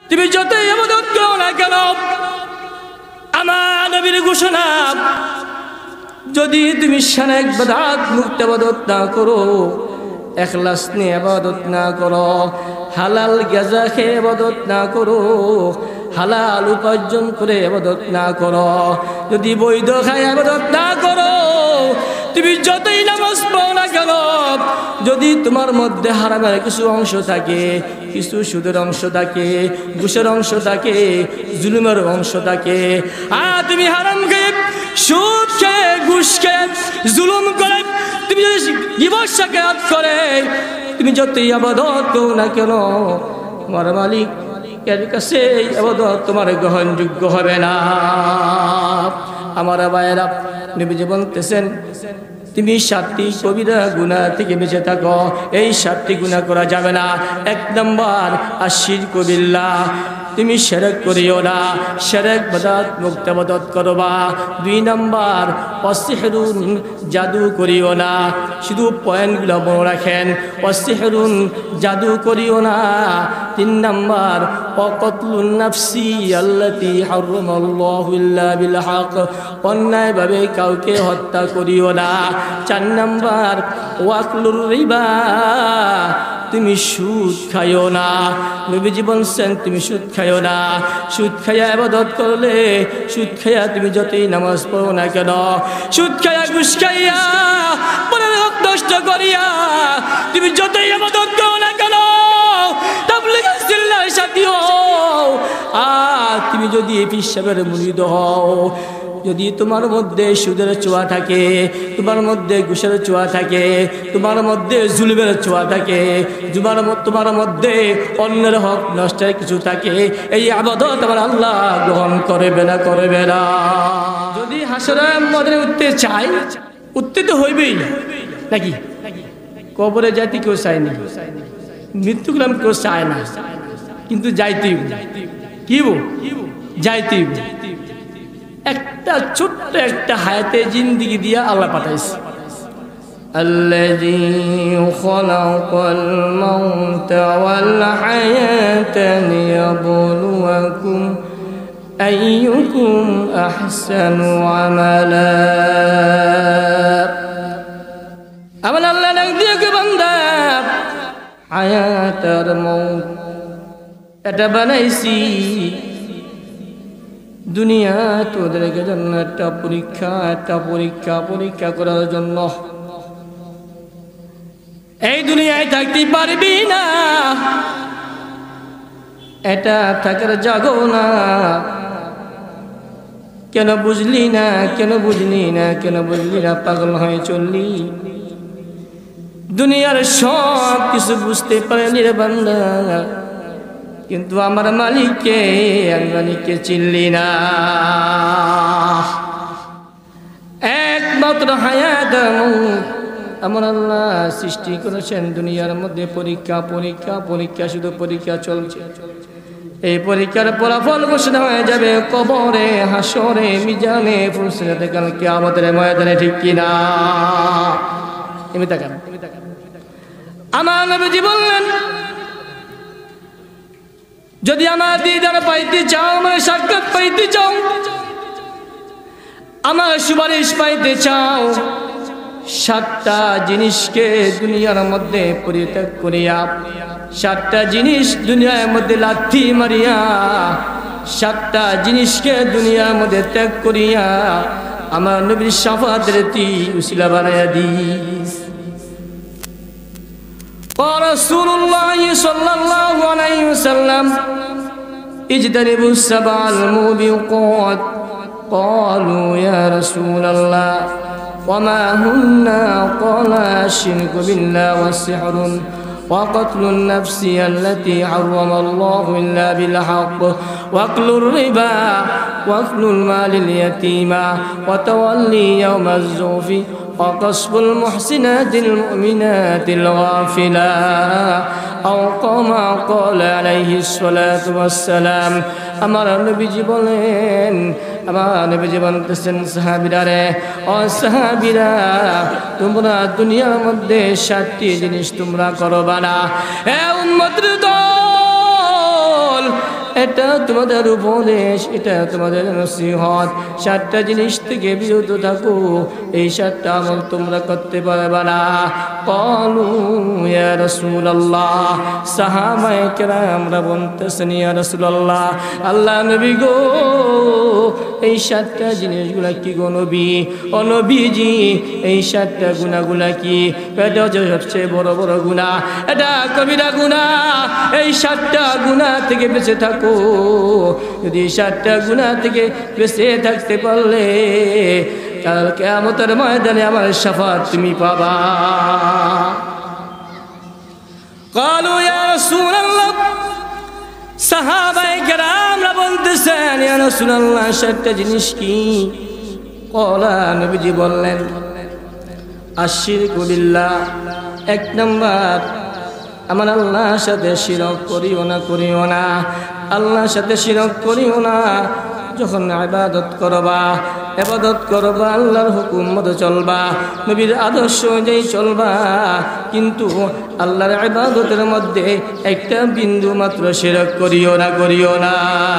তুমি যতই ইবাদত করো না কেন, আমার নবীর ঘোষণা, যদি তুমি শিরক বিদআত মুক্ত ইবাদত না করো, ইখলাস নিয়ে ইবাদত না করো, হালাল গাজা খেয়ে ইবাদত না করো, হালাল উপার্জন করে ইবাদত না করো, যদি বৈধ খায় ইবাদত না করো, তুমি যতই নামাজ পড়ো না কেন, যদি তোমার মধ্যে হারামের কিছু অংশ থাকে, কিছু সুদের অংশ থাকে, ঘুষের অংশ থাকে, জুলুমের অংশ থাকে, আর তুমি হারাম খেয়ে, সুদ খেয়ে, ঘুষ খেয়ে, জুলুম করে, তুমি যদি গীবত শাকায়াত করে, তুমি যতই ইবাদত করো না কেন, তোমার মালিক এর কাছে ইবাদত তোমার গ্রহণযোগ্য হবে না। আমার ভাইয়েরা, নবীজি বলতেছেন, তুমি 7টি কবিরা গুনাহ থেকে বেঁচে থাকো। এই 7টি গুনাহ করা যাবে না। 1 নম্বর আশিরক বিল্লাহ, তুমি শিরক করিও না, শিরক বিদআত মুক্ত ইবাদত করবা। 2 নম্বর ওয়াসিহরুন, জাদু করিও না। শুধু পয়েন্টগুলো মনে রাখেন, ওয়াসিহরুন, জাদু করিও না। 3 নম্বর ওয়াকতলুন নাফসি আল্লাতী হারামাল্লাহু ইল্লা বিল হক, অন্যায়ভাবে কাউকে হত্যা করিও না। 4 নম্বর ওয়াকলুর রিবা, তুমি সুদ খাইও না। নবীজি বলছেন তুমি সুদ খাইও না। সুদ খাইয়া ইবাদত করলে, সুদ খাইয়া তুমি যতই নামাজ পড়ো না কেন, সুদ খাইয়া ঘুষ খাইয়া পরের হক নষ্ট করিয়া তুমি যতই ইবাদত করো না কেন, তাবলীগের চিল্লার সাথী হও, আর তুমি যদি পীর সাহেবের মুরিদ হও, যদি তোমার মধ্যে সুদের ছোঁয়া থাকে, তোমার মধ্যে ঘুষের ছোঁয়া থাকে, তোমার মধ্যে জুলুমের ছোঁয়া থাকে, তোমার মধ্যে অন্যের হক নষ্টের কিছু থাকে, এই ইবাদত আমার আল্লাহ গ্রহণ করবে না, করবে না। যদি হাসরের ময়দানে উঠতে চাই, উঠতে তো হইবেই নাকি? কবরে যাইতে কেউ চায়নি, মৃত্যুগ্রাম কেউ চায় না, কিন্তু যাইতেই কি যাইতেই একটা ছোট্ট একটা হায়াতে জিন্দেগি দিয়া আল্লাহ পাঠাইছে। আল্লাযী খালাকাল মাউতা ওয়াল হায়াতা লিয়াবলুয়াকুম আইয়ুকুম আহসানু আমালা। আমার আল্লাহ ডাক দিয়ে কে বান্দা, হায়াত আর মউত এটা বানাইছি দুনিয়া তোদেরকে জন্য একটা পরীক্ষা করার জন্য। এই দুনিয়ায় থাকতে পারবি না, এটা থাকার জাগো না। কেন বুঝলি না, কেন বুঝলি না, কেন বুঝলি না, পাগল হয়ে চললি। দুনিয়ার সব কিছু বুঝতে পারেনি রে বান্দা, কিন্তু আমার মালিককে চিনলি না। একমাত্র হায়াত আমার আল্লাহ সৃষ্টি করেছেন দুনিয়ার মধ্যে পরীক্ষা, শুধু পরীক্ষা চলছে। এই পরীক্ষার ফলাফল ঘোষণা হয়ে যাবে কবরে, হাসরে, মিজানে, ফুলসিরাতে, কাল কিয়ামতের ময়দানে, ঠিক কিনা? আমার নবীজি বললেন, যদি আমার দিদার পাইতে চাও, আমার সাক্ষাৎ পাইতে চাও, আমার সুপারিশ পাইতে চাও, 7টা জিনিসকে দুনিয়ার মধ্যে পরিত্যাগ করিয়া, 7টা জিনিস দুনিয়ার মধ্যে লাথি মারিয়া, 7টা জিনিসকে দুনিয়ার মধ্যে ত্যাগ করিয়া আমার নবীর শাফাআতের উসিলা বানাইয়া দিস। রাসূলুল্লাহ সাল্লাল্লাহু আলাইহি ওয়াসাল্লাম اجتنبوا السبع الموبقات قالوا يا رسول الله وما هن؟ قال الشرك بالله والسحر وقتل النفس التي حرم الله إلا بالحق وأكل الربا وأكل المال اليتيم وتولي يوم الزحف وقصف المحسنات المؤمنات الغافلات أو كما قال عليه الصلاة والسلام। আমার নবীজি বলেন, আমার নবীজি বলতেছেন, সাহাবীরা রে, ও সাহাবীরা, তোমরা দুনিয়ার মধ্যে 7টি জিনিস তোমরা করবা না। হে উম্মতের দল, এটা তোমাদের উপদেশ, এটা তোমাদের নসিহত। 7টা জিনিস থেকে বিরত থাকো, এই 7টা আমল তোমরা করতে পারবে না। ক্বালু ইয়া রাসূলুল্লাহ, সাহাবায়ে কেরামরা বলতেছেন ইয়া রাসূলুল্লাহ, আল্লাহ নবী গো, এই 7টা জিনিসগুলা কি গো নবী? ও নবীজি, এই 7টা গুনাহগুলা কি? এটা হচ্ছে সবচেয়ে বড় বড় গুনাহ, এটা কবিরা গুনাহ। এই 7টা গুনাহ থেকে বেঁচে থাকো। যদি 7টা গুনাহ থেকে বেঁচে থাকতে পারলে কাল কিয়ামতের ময়দানে আমার শাফাত তুমি পাবা। ক্বালু ইয়া রাসূলুল্লাহ, সাহাবায়ে কেরামরা বলতেছেন ইয়া রাসূলুল্লাহ, 7টা জিনিস কি? ক্বালা, নবীজি বললেন, আশরিকু বিল্লাহ, 1 নাম্বার, আমার আল্লাহর সাথে শিরক করিও না, করিও না। আল্লাহর সাথে শিরক করিও না। যখন ইবাদত করবা, আল্লাহর হুকুম মতো চলবা, নবীর আদর্শ অনুযায়ী চলবা, কিন্তু আল্লাহর ইবাদতের মধ্যে একটা বিন্দু মাত্র শিরক করিও না, করিও না।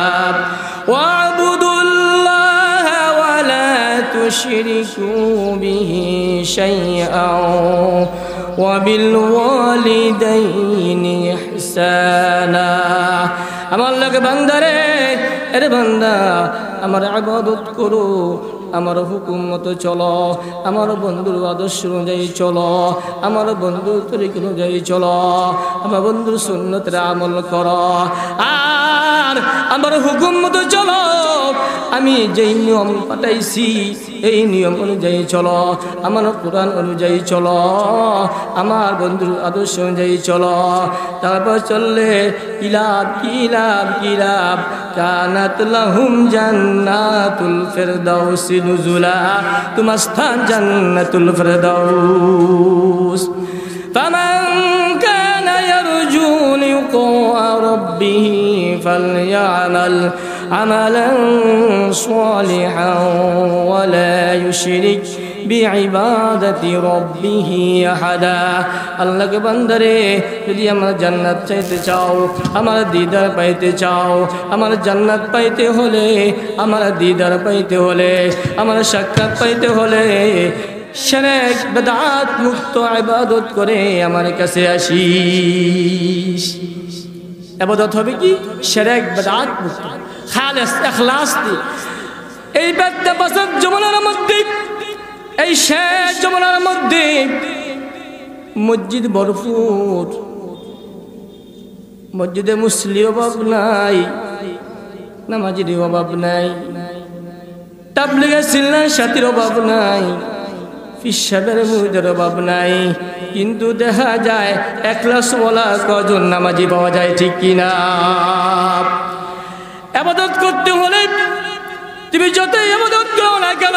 ওয়াবুদুল্লাহ ওয়া লা তুশরিকু বিহি শাইআন ওয়া বিল ওয়ালিদাইনি ইহসানা। আমার আল্লাহকে বান্দারে, আরে বান্দা, আমার ইবাদত করো, আমার হুকুম মতো চলো, আমার বন্ধুর আদর্শ অনুযায়ী চলো, আমার বন্ধুর তরিকা অনুযায়ী চলো, আমার বন্ধুর সুন্নতের আমল করো, আর আমার হুকুম মতো চলো। আমি যেই নিয়ম পাঠাইছি এই নিয়ম অনুযায়ী চলো, আমার কোরআন অনুযায়ী চলো, আমার বন্ধুর আদর্শ অনুযায়ী চলো। তারপর চললে ইলাব কিলাব কিলাব কানাত লাহুম জান্নাতুল ফিরদাউসি নুজুলা, তোমার স্থান জান্নাতুল ফিরদাউস। ফামান কানা ইয়ারজু লিকা রাব্বিহি ফালইআমাল আমালান সালিহান ওয়া লা ইউশরিক বিইবাদাতি রাব্বিহি আহাদা। আল্লাহকে বান্দারে, যদি আমার জান্নাত চাইতে চাও, আমার দিদার পাইতে চাও, আমার জান্নাত পাইতে হলে, আমার দিদার পাইতে হলে, আমার সাক্ষাৎ পাইতে হলে শিরক বিদআত মুক্ত ইবাদত করে আমার কাছে আসিস। ইবাদত হবে কি? শিরক বিদআত মুক্ত, খালেস ইখলাস দিয়ে। এই 5 বছর জীবনের মধ্যে, এই শেষ জমানার মধ্যে মসজিদ ভরপুর, মসজিদে মুসলির অভাব নাই, নামাজির অভাব নাই, তাবলীগের সিলনার সাথীর অভাব নাই, ফিসাবের মুরিদের অভাব নাই, কিন্তু দেখা যায় ইখলাসওয়ালা কজন নামাজি পাওয়া যায়, ঠিক কিনা? ইবাদত করতে হলে তুমি যতই ইবাদত করো না কেন,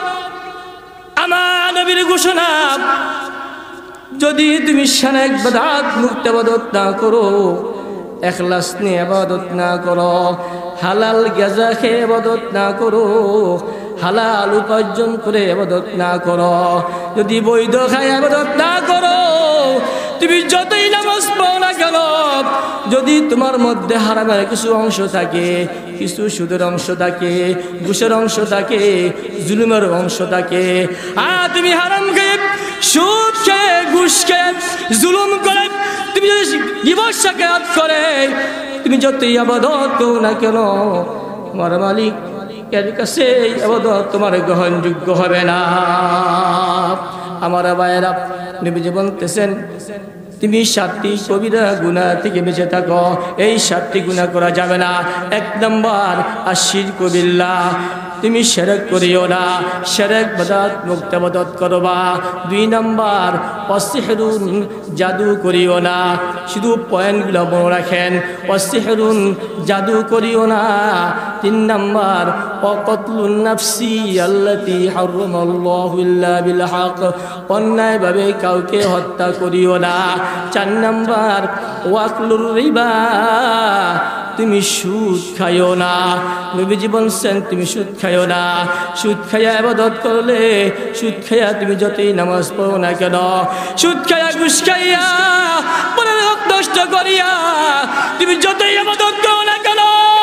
আমার নবীর ঘোষণা, যদি তুমি শিরক বিদআত মুক্ত ইবাদত না করো, ইখলাস নিয়ে ইবাদত না করো, হালাল গাজা খেয়ে ইবাদত না করো, হালাল উপার্জন করে ইবাদত না করো, যদি বৈধ খায় ইবাদত না করো, তুমি যতই নামাজ পড়ো না কেন, যদি তোমার মধ্যে হারামের কিছু অংশ থাকে, কিছু সুদের অংশ থাকে, ঘুষের অংশ থাকে, জুলুমের অংশ থাকে, আর তুমি হারাম খেয়ে, সুদ খেয়ে, ঘুষ খেয়ে, জুলুম করে, তুমি যদি গীবত শাকায়াত করে, তুমি যতই ইবাদত করো না কেন, তোমার মালিক এর কাছে ইবাদত তোমার গ্রহণযোগ্য হবে না। আমার ভাইয়েরা, নবীজি বলতেছেন, তুমি 7টি কবিরা গুনাহ থেকে বেঁচে থাকো। এই 7টি গুনাহ করা যাবে না। 1 নাম্বার আশরিকু বিল্লাহ, তুমি শিরক করিও না, শিরক বিদআত মুক্ত ইবাদত করবা। 2 নাম্বার ওয়াসিহরুন, জাদু করিও না। শুধু পয়েন্টগুলো মনে রাখেন, ওয়াসিহরুন, জাদু করিও না। 3 নাম্বার ওয়াকতলুন নাফসি আল্লাতী হারামাল্লাহু ইল্লা বিল হক, অন্যায়ভাবে কাউকে হত্যা করিও না। 4 নাম্বার ওয়াকলুর রিবা, তুমি সুদ খাইও না। নবীজি বলছেন তুমি সুদ খাইও না। সুদ খাইয়া ইবাদত করলে, সুদ খাইয়া তুমি যতই নামাজ পড়ো না কেন, সুদ খাইয়া ঘুষ খাইয়া পরের হক নষ্ট করিয়া তুমি যতই ইবাদত করো না কেন,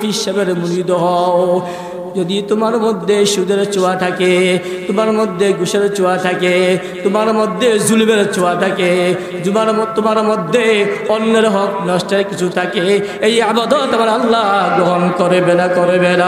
পীর সাহেবের মুরিদ হও। যদি তোমার মধ্যে সুদের ছোঁয়া থাকে, তোমার মধ্যে ঘুষের ছোঁয়া থাকে, তোমার মধ্যে জুলুমের ছোঁয়া থাকে, তোমার মধ্যে অন্যের হক নষ্টের কিছু থাকে, এই ইবাদত আমার আল্লাহ গ্রহণ করবে না, করবে না।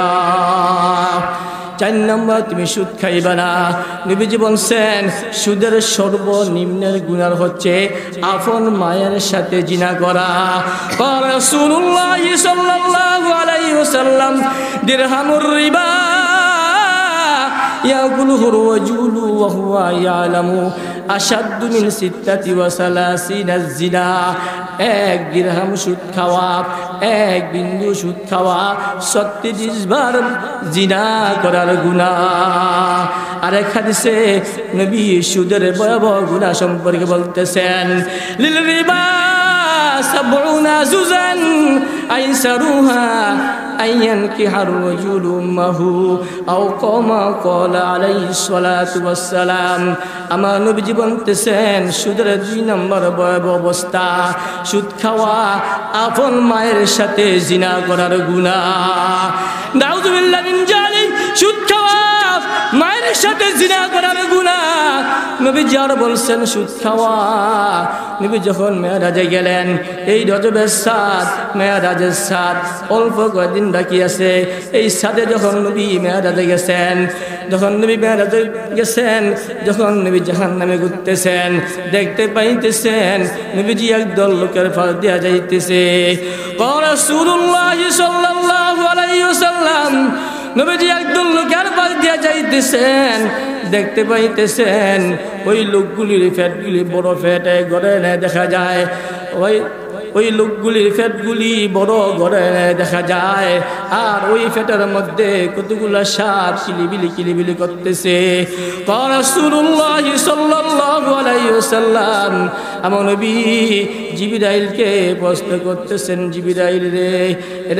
4 নম্বর, তুমি সুদ খাইবা না। নবীজি বলছেন সুদের সর্বনিম্নের গুনাহ হচ্ছে আপন মায়ের সাথে জিনা করা। রাসূলুল্লাহ সাল্লাল্লাহু আলাইহি ওয়াসাল্লাম দিরহামুর রিবা ইয়াকুলুহু রাজুলু ওয়া হুয়া ইয়ালামু আশাদ্দু মিন 36 জিনা। 1 দিরহাম সুদ খাওয়া, 1 বিন্দু সুদ খাওয়া 36 বার জিনা করার গুনাহ। আরেক হাদিসে নবী সুদের ভয়াবহ গুনাহ সম্পর্কে বলতেছেন, লিল রিবা 70 জুজান আইসারুহা আইয়ান কিহার রাজুলু মাহু আও কামা ক্বালা আলাইহিস সালাতু ওয়াস সালাম। আমার নবীজি বলতেছেন সুদের 2 নম্বর ভয়াবহ অবস্থা সুদ খাওয়া, আপন মায়ের সাথে জিনা করার গুনাহ। নাউযুবিল্লাহ মিন জালিক, সুদ খাওয়া, মায়ের সাথে জিনা করার গুনাহ। নবীজি আর বলছেন সুদ খাওয়া। নবী যখন মেরাজে গেলেন, এই রজবের 7, মেরাজের 7 অল্প কয়েকদিন বাকি আছে। এই সাথে যখন নবী মেরাজে গেছেন, যখন নবী মেরাজে গেছেন, যখন নবী জাহান্নামে ঘুরতেছেন, দেখতে পাইতেছেন নবীজি একদল লোকের ফাঁস দিয়া যাইতেছে। রাসূলুল্লাহ সাল্লাল্লাহু আলাইহি ওয়াসাল্লাম নবীজি একদল লোকের ফাঁস দিয়া যাইতেছেন, দেখতে পাইতেছেন ওই লোকগুলির ফ্যাটগুলি বড় ফ্যাট, ঘরে দেখা যায়। ওই লোকগুলির ফ্যাটগুলি বড় ঘরে দেখা যায়, আর ওই ফ্যাটের মধ্যে কতগুলা সাপ কিলিবিলি কিলিবিলি করতেছে। রাসূলুল্লাহ সাল্লাল্লাহু আলাইহি ওয়াসাল্লাম আমার নবী জিবরাইলকে প্রশ্ন করতেছেন, জিবরাইল রে, এটা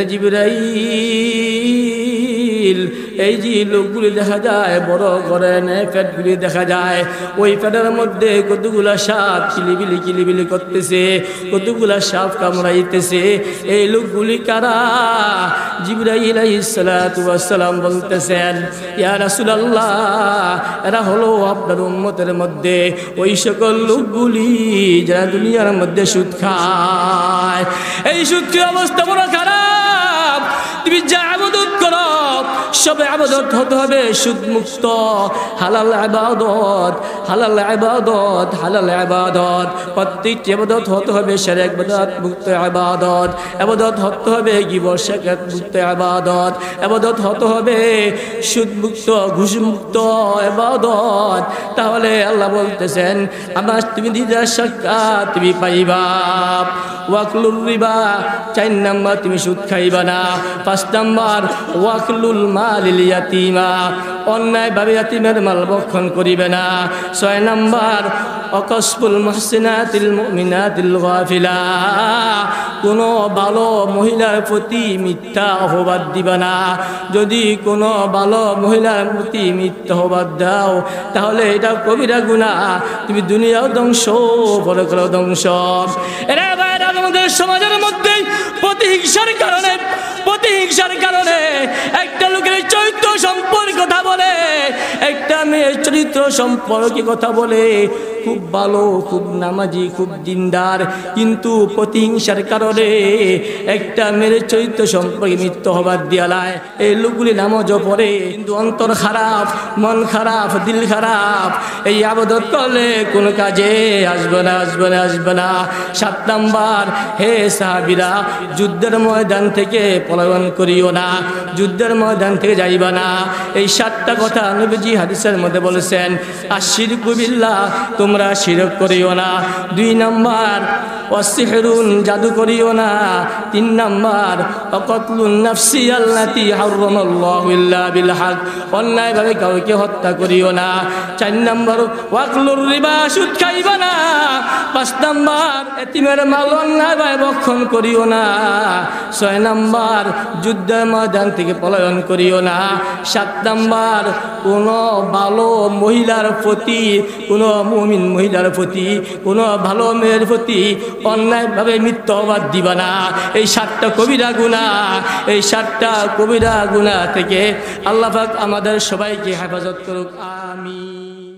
জিবরাইল, এই যে লোকগুলি দেখা যায় বড় ঘরে ফ্যাটগুলি দেখা যায়, ওই ফ্যাটের মধ্যে কতগুলা সাপ কিলিবিলি কিলিবিলি করতেছে, কতগুলা সাপ কামড়াইতেছে, এই লোকগুলি কারা? জিবরাইল আলাইহিস সালাতু ওয়াস সালাম বলতেছেন, ইয়া রাসূলুল্লাহ, এরা হলো আপনার উম্মতের মধ্যে ওই সকল লোকগুলি যারা দুনিয়ার মধ্যে সুদ খায়। এই সুদের অবস্থা বড় খারাপ। তুমি যা ইবাদত করো সব ইবাদত হতে হবে সুদ মুক্ত, হালাল ইবাদত, হালাল ইবাদত, হালাল ইবাদত। প্রত্যেকটি ইবাদত হতে হবে শিরক বিদআত মুক্ত ইবাদত, ইবাদত হতে হবে গীবত শিরক মুক্ত ইবাদত, ইবাদত হতে হবে সুদ মুক্ত ঘুষ মুক্ত ইবাদত। তাহলে আল্লাহ বলতেছেন আমার তুমি দিদা সাক্ষাৎ তুমি পাইবা। ওয়াকলুল রিবা 4 নম্বর, তুমি সুদ খাইবা না। 5 নম্বর ওয়াকলুল মালিল ইয়াতীমা, অন্যায় ভাবে ইয়াতীমের মাল ভক্ষণ করিবে না। 6 নম্বর অকসবুল মুহসিনাতিল মুমিনাতিল গাফিলা, কোনো ভালো মহিলার প্রতি মিথ্যা অপবাদ দিবা না। যদি কোনো ভালো মহিলার প্রতি মিথ্যা অপবাদ দাও তাহলে এটা কবিরা গুনাহ, তুমি দুনিয়াও ধ্বংস পরকালও ধ্বংস। এরা ভাইরা আমাদের সমাজের মধ্যে প্রতিহিংসার কারণে একটা লোকের চরিত্র সম্পর্কে কথা বলে, একটা মেয়ের চরিত্র সম্পর্কে কথা বলে, খুব ভালো, খুব নামাজি, খুব দিনদার, কিন্তু প্রতিহিংসার কারণে একটা মেয়ের চরিত্র সম্পর্কে মিথ্যা অপবাদ দিয়ালায়। এই লোকগুলি নামাজও পড়ে কিন্তু অন্তর খারাপ, মন খারাপ, দিল খারাপ। এই ইবাদত করলে কোনো কাজে আসবে না, আসবে না, আসবে না। 7 নম্বর, হে সাহাবীরা, যুদ্ধের ময়দান থেকে পলায়ন করিও না, যুদ্ধের ময়দান থেকে যাইবা না। এই 7টা কথা নবীজি হাদিসের মধ্যে বলেছেন। আশিরকু বিল্লাহ, তোমরা শিরক করিও না। 2 নম্বর ওয়াসিহরুন, জাদু করিও না। 3 নম্বর ওয়াকতলুন নাফসি আল্লাতী হারামাল্লাহু ইল্লা বিল হক, অন্যায়ভাবে কাউকে হত্যা করিও না। 4 নম্বর ওয়াকলুর রিবা, সুদ খাইবা না। 5 নম্বর এতিমের মাল অন্যায়ভাবে ভক্ষণ করিও না। 6 নম্বর যুদ্ধের ময়দান থেকে পলায়ন করিও না। 7 নম্বর কোনো ভালো মহিলার প্রতি, কোনো মুমিন মুমিন মহিলার প্রতি, কোনো ভালো মেয়ের প্রতি অন্যায়ভাবে মিথ্যা অপবাদ দিবা না। এই 7টা কবিরা গুনাহ, এই 7টা কবিরা গুনাহ থেকে আল্লাহ পাক আমাদের সবাইকে হেফাজত করুক। আমিন।